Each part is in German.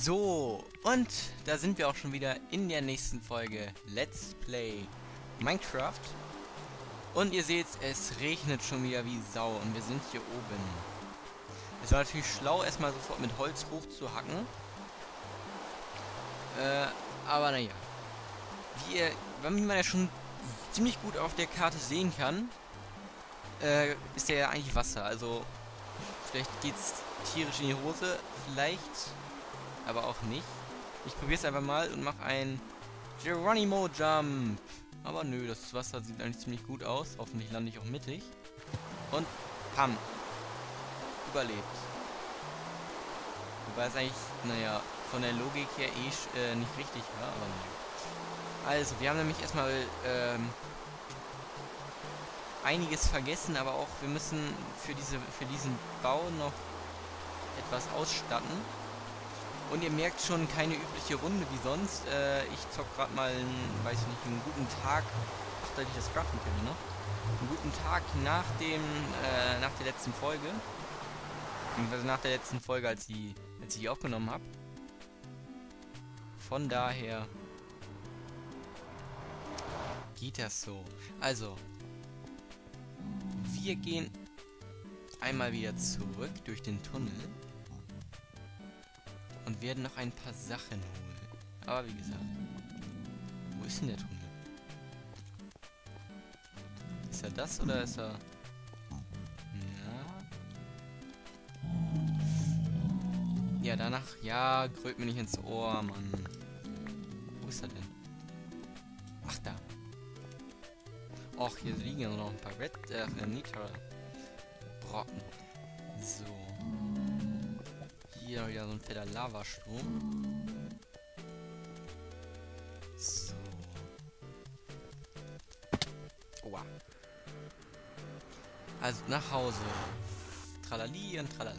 So, und da sind wir auch schon wieder in der nächsten Folge Let's Play Minecraft. Und ihr seht, es regnet schon wieder wie Sau und wir sind hier oben. Es war natürlich schlau, erstmal sofort mit Holz hochzuhacken. Aber naja. Wie man ja schon ziemlich gut auf der Karte sehen kann, ist ja eigentlich Wasser. Also, vielleicht geht's tierisch in die Hose, vielleicht, aber auch nicht. Ich probiere es einfach mal und mache ein Geronimo Jump. Aber nö, das Wasser sieht eigentlich ziemlich gut aus. Hoffentlich lande ich auch mittig. Und pam. Überlebt. Wobei es eigentlich, naja, von der Logik her nicht richtig war, aber naja. Also, wir haben nämlich erstmal einiges vergessen, aber auch wir müssen für diesen Bau noch etwas ausstatten. Und ihr merkt schon, keine übliche Runde wie sonst. Ich zock gerade mal einen guten Tag. Ach, da ich das Craften kenne, ne? Einen guten Tag nach der letzten Folge. Beziehungsweise nach der letzten Folge, als ich die aufgenommen habe. Von daher geht das so. Also, wir gehen einmal wieder zurück durch den Tunnel und werden noch ein paar Sachen holen. Aber wie gesagt, wo ist denn der Tunnel? Ist er das oder ist er... Ja, danach... Ja, grölt mir nicht ins Ohr, Mann. Wo ist er denn? Ach, da. Och, hier liegen ja noch ein paar Nitra-Brocken. So. Hier wieder so ein fetter Lavastrom. So. Oha. Also nach Hause. Tralali und tralala.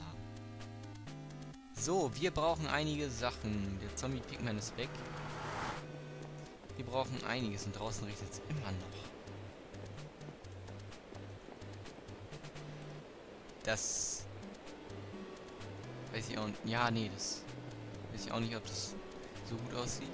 So, wir brauchen einige Sachen. Der Zombie-Pigman ist weg. Wir brauchen einiges und draußen regnet es immer noch. Das... weiß ich auch nicht. Ja, nee, das... weiß ich auch nicht, ob das so gut aussieht.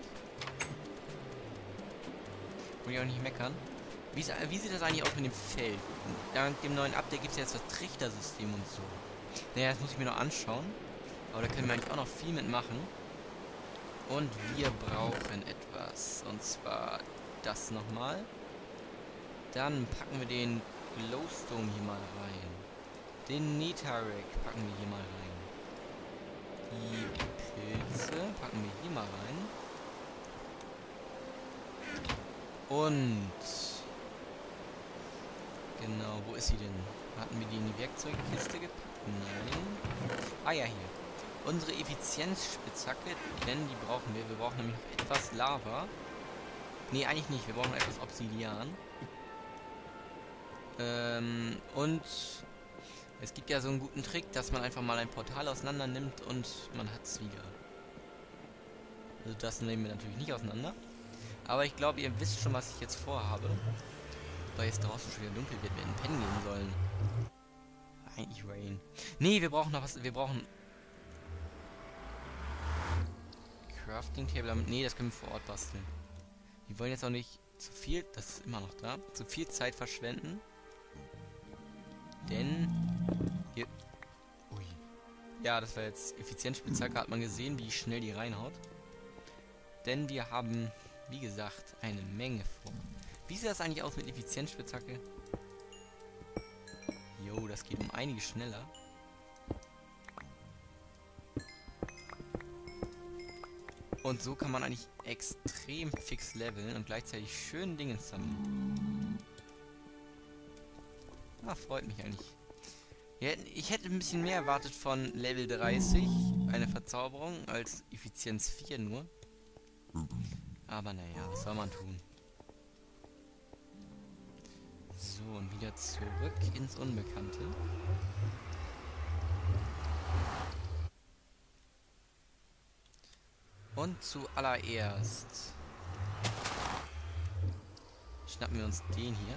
Will ich auch nicht meckern. Wie sieht das eigentlich aus mit dem Feld? Dank dem neuen Update gibt es ja jetzt das Trichtersystem und so. Naja, das muss ich mir noch anschauen. Aber da können wir eigentlich auch noch viel mitmachen. Und wir brauchen etwas. Und zwar das nochmal. Dann packen wir den Glowstone hier mal rein. Den Netherrack packen wir hier mal rein. Die Pilze packen wir hier mal rein. Und... genau, wo ist sie denn? Hatten wir die in die Werkzeugkiste gepackt? Nein. Ah ja, hier. Unsere Effizienzspitzhacke, denn die brauchen wir. Wir brauchen nämlich noch etwas Lava. Nee, eigentlich nicht. Wir brauchen etwas Obsidian. Und es gibt ja so einen guten Trick, dass man einfach mal ein Portal auseinander nimmt und man hat es wieder. Also das nehmen wir natürlich nicht auseinander. Aber ich glaube, ihr wisst schon, was ich jetzt vorhabe. Weil es draußen schon wieder dunkel wird, wir in Pennen gehen sollen. Eigentlich Rain. Nee, wir brauchen noch was. Wir brauchen... Crafting Table. Nee, das können wir vor Ort basteln. Wir wollen jetzt auch nicht zu viel... das ist immer noch da. Zu viel Zeit verschwenden. Denn... hier... ui. Ja, das war jetzt Effizienzspitzhacke. Hat man gesehen, wie schnell die reinhaut. Denn wir haben, wie gesagt, eine Menge vor. Wie sieht das eigentlich aus mit Effizienzspitzhacke? Jo, das geht um einiges schneller. Und so kann man eigentlich extrem fix leveln und gleichzeitig schön Dinge sammeln. Ah, freut mich eigentlich. Ich hätte ein bisschen mehr erwartet von Level 30, eine Verzauberung, als Effizienz 4 nur. Aber naja, was soll man tun? So, und wieder zurück ins Unbekannte. Und zuallererst schnappen wir uns den hier.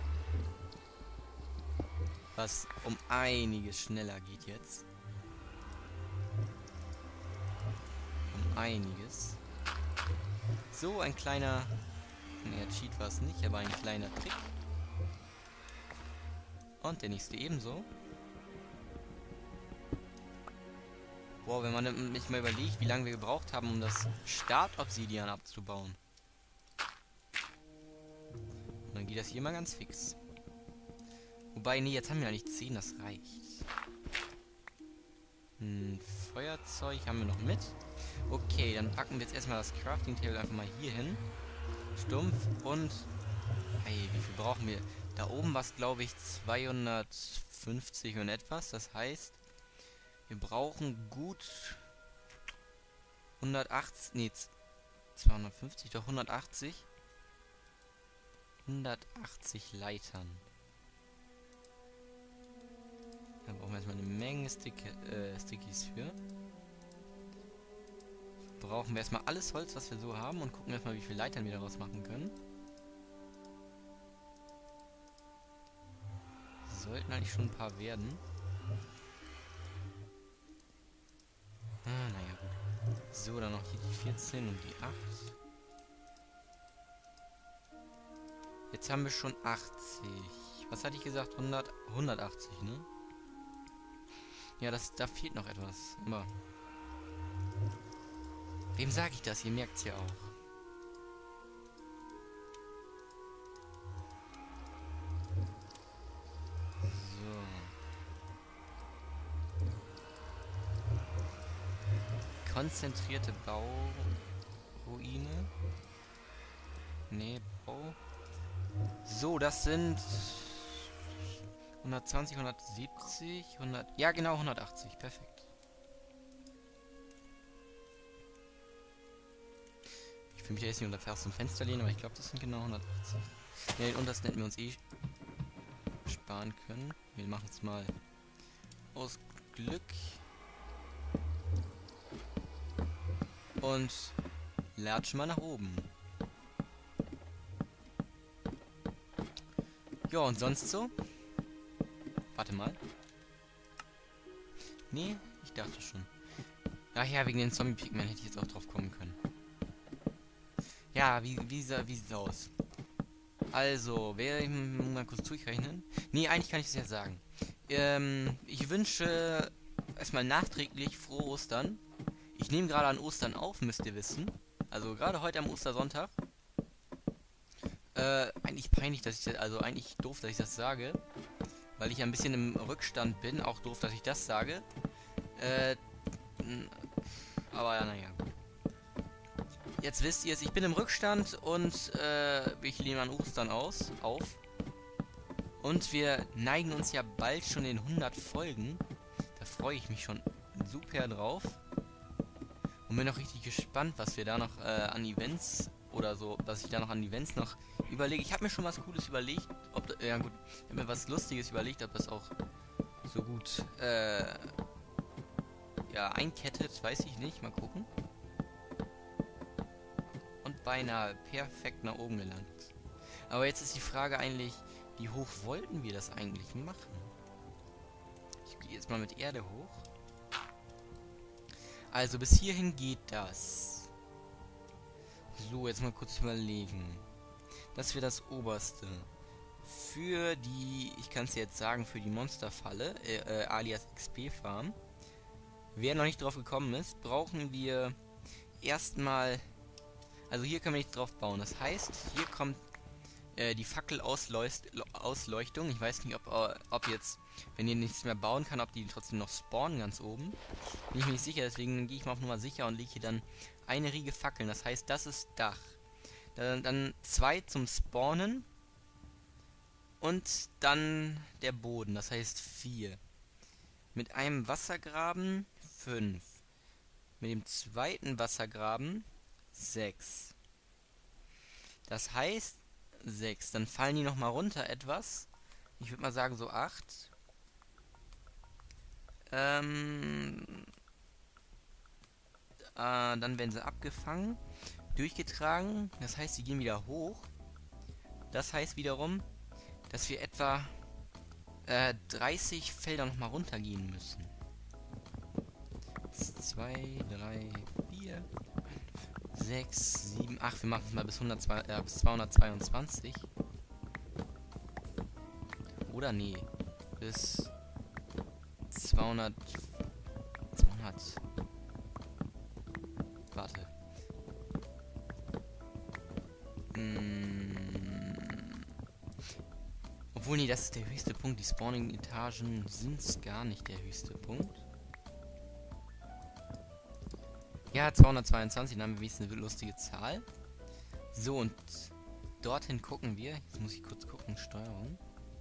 Was um einiges schneller geht jetzt. einiges. So, ein kleiner... Ne, Cheat war es nicht, aber ein kleiner Trick. Und der nächste ebenso. Boah, wenn man nicht mal überlegt, wie lange wir gebraucht haben, um das Start-Obsidian abzubauen. Und dann geht das hier mal ganz fix. Wobei, nee, jetzt haben wir ja nicht 10, das reicht. Feuerzeug haben wir noch mit. Okay, dann packen wir jetzt erstmal das Crafting Table einfach mal hier hin. Stumpf und... Hey, wie viel brauchen wir? Da oben war es, glaube ich, 250 und etwas. Das heißt, wir brauchen gut 180... Nee, 250, doch 180. 180 Leitern. Da brauchen wir erstmal eine Menge Stickies für. Brauchen wir erstmal alles Holz, was wir so haben, und gucken erstmal, wie viele Leitern wir daraus machen können. Sollten eigentlich schon ein paar werden. Naja, gut. So, dann noch hier die 14 und die 8. Jetzt haben wir schon 80. Was hatte ich gesagt? 180, ne? Ja, da fehlt noch etwas. Aber wem sage ich das? Ihr merkt es ja auch. So. Konzentrierte Bauruine. Nee, Bau. So, das sind 120, 170, 100... Ja, genau, 180. Perfekt. Ich will mich ja jetzt nicht unter Fenster und Fenster lehnen, aber ich glaube, das sind genau 180. Ja, den untersten hätten wir uns eh sparen können. Wir machen es mal aus Glück. Und latschen mal nach oben. Ja, und sonst so? Warte mal. Nee, ich dachte schon. Ach ja, wegen den Zombie-Pigmen hätte ich jetzt auch drauf kommen können. Ja, wie sieht's aus? Also, werde ich mal kurz durchrechnen? Nee, eigentlich kann ich es ja sagen. Ich wünsche erstmal nachträglich frohe Ostern. Ich nehme gerade an Ostern auf, müsst ihr wissen. Also gerade heute am Ostersonntag. Eigentlich peinlich, dass ich das, also eigentlich doof, dass ich das sage. Weil ich ein bisschen im Rückstand bin. Auch doof, dass ich das sage. Aber ja, naja. Jetzt wisst ihr es, ich bin im Rückstand und ich nehme an Ostern auf. Und wir neigen uns ja bald schon in 100 Folgen. Da freue ich mich schon super drauf. Und bin auch richtig gespannt, was wir da noch an Events oder so, was ich da noch an Events noch überlege. Ich habe mir schon was Cooles überlegt, ja gut, ich habe mir was Lustiges überlegt, ob das auch so gut ja, einkettet, weiß ich nicht, mal gucken. Und beinahe perfekt nach oben gelangt. Aber jetzt ist die Frage eigentlich, wie hoch wollten wir das eigentlich machen? Ich gehe jetzt mal mit Erde hoch. Also bis hierhin geht das. So, jetzt mal kurz überlegen. Das wäre das oberste. Für die, ich kann es jetzt sagen, für die Monsterfalle, alias XP-Farm. Wer noch nicht drauf gekommen ist, brauchen wir erstmal... Also hier können wir nicht drauf bauen. Das heißt, hier kommt die Fackelausleuchtung. Ich weiß nicht, ob jetzt, wenn ihr nichts mehr bauen kann, ob die trotzdem noch spawnen ganz oben. Bin ich mir nicht sicher, deswegen gehe ich mal auf Nummer sicher und lege hier dann eine Riege Fackeln. Das heißt, das ist Dach. Dann 2 zum Spawnen. Und dann der Boden, das heißt 4. Mit einem Wassergraben 5. Mit dem zweiten Wassergraben 6. Das heißt 6. Dann fallen die nochmal runter etwas. Ich würde mal sagen so 8. Dann werden sie abgefangen, durchgetragen. Das heißt, sie gehen wieder hoch. Das heißt wiederum, dass wir etwa 30 Felder nochmal runtergehen müssen. 2, 3, 4, 6, 7, 8. Wir machen es mal bis 222. Oder nee. Bis 200. Warte. Obwohl, nee, das ist der höchste Punkt. Die Spawning-Etagen sind gar nicht der höchste Punkt. Ja, 222, dann haben wir wenigstens eine lustige Zahl. So, und dorthin gucken wir. Jetzt muss ich kurz gucken, Steuerung.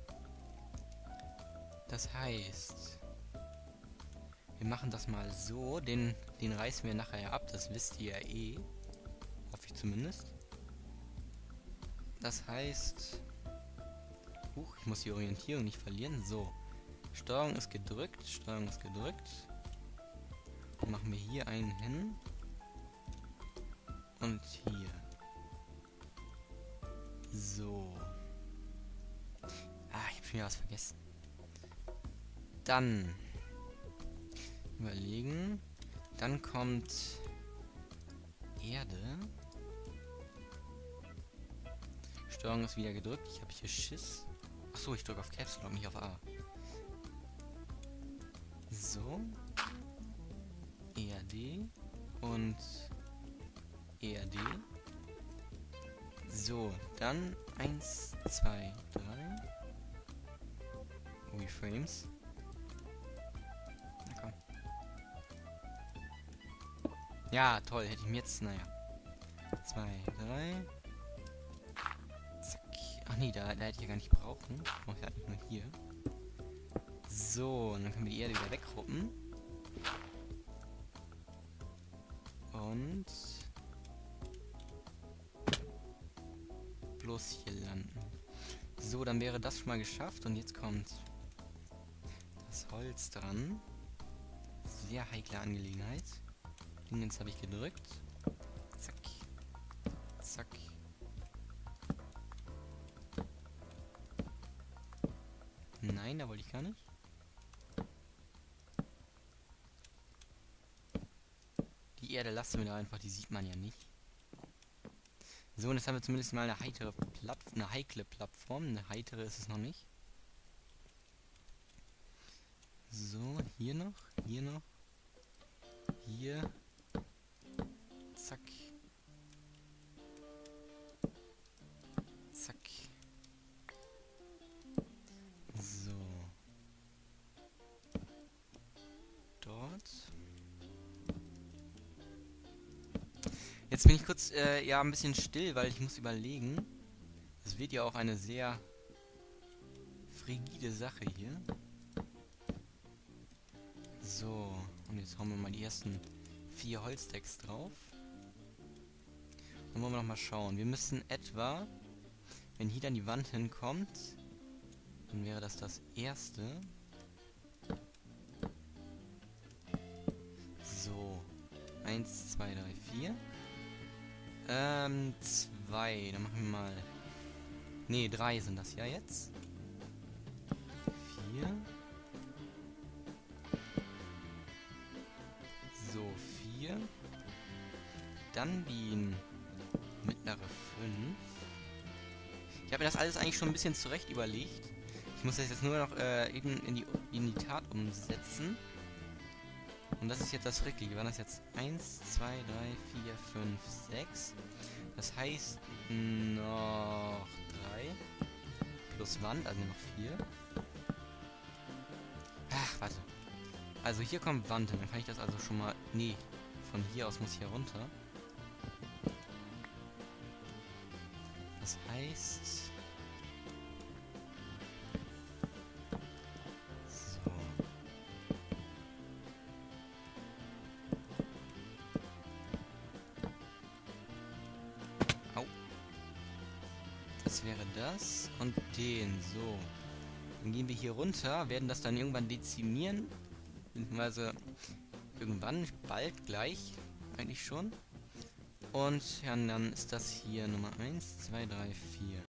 Das heißt, wir machen das mal so. Den reißen wir nachher ab, das wisst ihr ja eh. Hoffe ich zumindest. Das heißt... ich muss die Orientierung nicht verlieren. So. Steuerung ist gedrückt. Steuerung ist gedrückt. Dann machen wir hier einen hin. Und hier. So. Ich habe schon wieder was vergessen. Dann überlegen. Dann kommt Erde. Steuerung ist wieder gedrückt. Ich habe hier Schiss. Achso, ich drücke auf Caps Lock, nicht auf A. So. ERD. Und ERD. So, dann 1, 2, 3. Reframes. Na komm. Ja, toll, hätte ich mir jetzt, naja. 2, 3. Zack. Ach nee, da hätte ich ja gar nicht brauchen. Ich brauche ja eigentlich nur hier. So, und dann können wir die Erde wieder wegruppen. Und bloß hier landen. So, dann wäre das schon mal geschafft. Und jetzt kommt das Holz dran. Sehr heikle Angelegenheit. Dingens habe ich gedrückt. Zack. Zack. Nein, da wollte ich gar nicht. Die Erde lassen wir da einfach, die sieht man ja nicht. So, und jetzt haben wir zumindest mal eine heikle Plattform. Eine heitere ist es noch nicht. So, hier noch, hier noch. Hier. Zack. Zack. So. Dort. Jetzt bin ich kurz, ja, ein bisschen still, weil ich muss überlegen. Es wird ja auch eine sehr frigide Sache hier. So, und jetzt hauen wir mal die ersten 4 Holzdecks drauf. Dann wollen wir noch mal schauen. Wir müssen etwa, wenn hier dann die Wand hinkommt, dann wäre das das erste. So, 1, 2, 3, 4. 2, dann machen wir mal... Ne, 3 sind das ja jetzt. 4. So, 4. Dann die mittlere 5. Ich habe mir das alles eigentlich schon ein bisschen zurecht überlegt. Ich muss das jetzt nur noch eben in die Tat umsetzen. Und das ist jetzt das Richtige. Waren das jetzt 1, 2, 3, 4, 5, 6. Das heißt noch 3. Plus Wand, also noch 4. Ach, warte. Also hier kommt Wand hin. Dann kann ich das also schon mal... Nee, von hier aus muss ich hier runter. Das heißt... So. Au. Das wäre das. Und den. So. Dann gehen wir hier runter, werden das dann irgendwann dezimieren. Beziehungsweise irgendwann, bald, gleich, eigentlich schon. Und ja, dann ist das hier Nummer 1, 2, 3, 4.